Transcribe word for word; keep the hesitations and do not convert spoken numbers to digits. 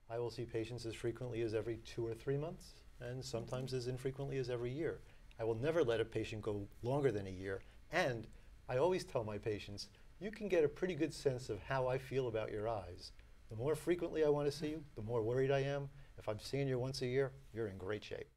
I will see patients as frequently as every two or three months, and sometimes as infrequently as every year. I will never let a patient go longer than a year, and I always tell my patients, you can get a pretty good sense of how I feel about your eyes. The more frequently I want to see you, the more worried I am. If I'm seeing you once a year, you're in great shape.